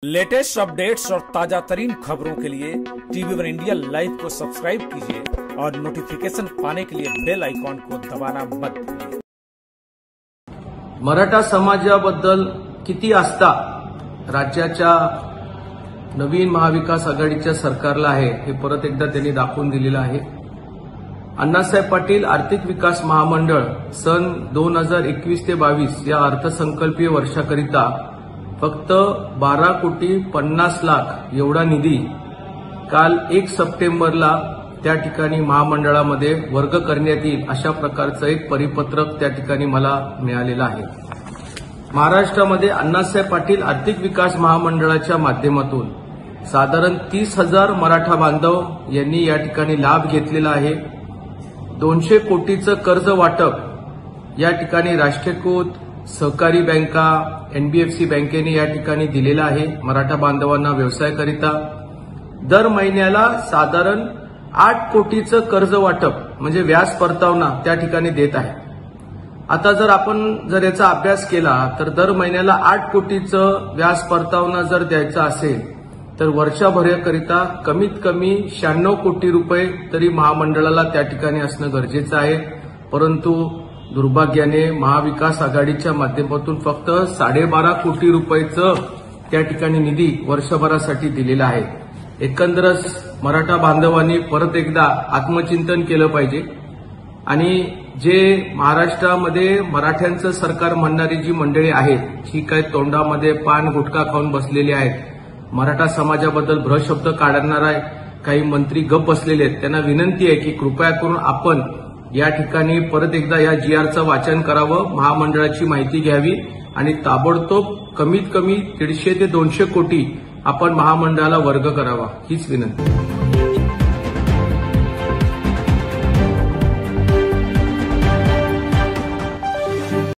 Latest updates और ताजा तरीन खबरों के लिए टीवी वन इंडिया लाइव को सब्सक्राइब कीजिए और नोटिफिकेशन पाने के लिए बेल आइकॉन को दबाना मत भूलिए। मराठा समाजाबद्दल किती आस्था राज्याच्या नवीन महाविकास आघाडीच्या सरकारला आहे हे परत एकदा त्यांनी दाखवून दिलेलं आहे। अण्णासाहेब पाटील आर्थिक विकास महामंडळ सन 2021 ते 22 या अर्थसंकल्पीय वर्षाकरिता फक्त 12,50,00,000 एवढा निधी काल 1 सप्टेंबरला त्या ठिकाणी महामंडळामध्ये वर्ग करण्यात येईल अशा प्रकारचं एक परिपत्रक त्या ठिकाणी मला मिळालेलं आहे। महाराष्ट्रामध्ये अण्णासाहेब पाटील आर्थिक विकास महामंडळाच्या माध्यमातून साधारण 30,000 मराठा बांधव यांनी या ठिकाणी लाभ घेतलेला आहे। 200 कोटीचं कर्ज वाटप या ठिकाणी राष्ट्रीयकृत सहकारी बँका एनबीएफसी बँकेने या ठिकाणी दिलेला आहे मराठा बांधवांना व्यवसायाकरिता। दर महिन्याला साधारण 8 कोटीचं कर्ज वाटप म्हणजे व्याज परतावना त्या ठिकाणी देत आहे। आता जर आपण याचा अभ्यास केला तर दर महिन्याला 8 कोटीचं व्याज परतावना जर द्यायचा असेल तर वर्षभराकरिता कमीत कमी 96 कोटी रुपये तरी महामंडळाला त्या ठिकाणी असणं गरजेचं आहे। परंतु दुर्भाग्याने महाविकास आघाडीच्या माध्यमातून फक्त 12.5 कोटी रुपयाचं त्या ठिकाणी निधी वर्षभरासाठी दिलेला आहे। एकंदरच मराठा बांधवांनी परत एकदा आत्मचिंतन केलं पाहिजे आणि जे महाराष्ट्रामध्ये मराठ्यांचं सरकार म्हणणारी जी मंडळी आहेत ही काय तोंडामध्ये पान गुटखा खाऊन बसलेली आहेत, मराठा समाजाबद्दल भ्रशब्द काढणारा काही मंत्री गप्प बसलेले आहेत, त्यांना विनंती आहे की कृपया करून आपण या ठिकाणी परत एकदा या जीआरचं वाचन करावं, महामंडळाची माहिती घ्यावी आणि ताबडतोब कमीत कमी 150 ते 200 कोटी आपण महामंडळाला वर्ग करावा हीच विनंती।